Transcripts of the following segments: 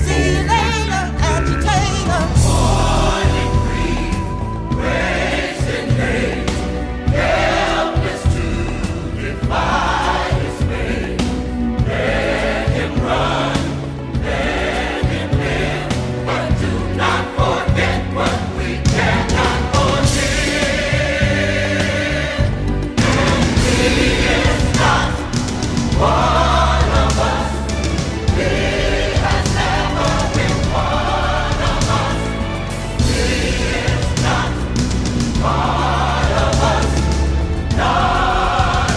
conciliator, agitator. Morning free, wasting days, helpless to defy dismay. Let him run, let him live, but do not forget what we cannot forget. He is not one of us. He has never been one of us. He is not part of us. Not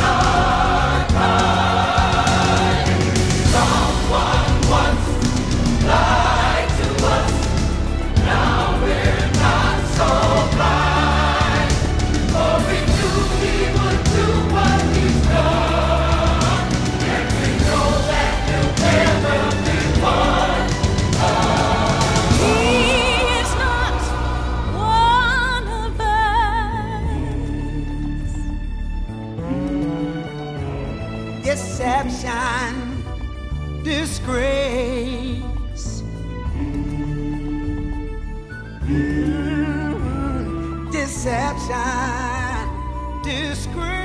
unkind. Someone once lied to us. Now we're not so blind. For we knew he would do what he's done. And we know that he'll never be one of us. He is not one of us. Deception, disgrace. Deception, disgrace.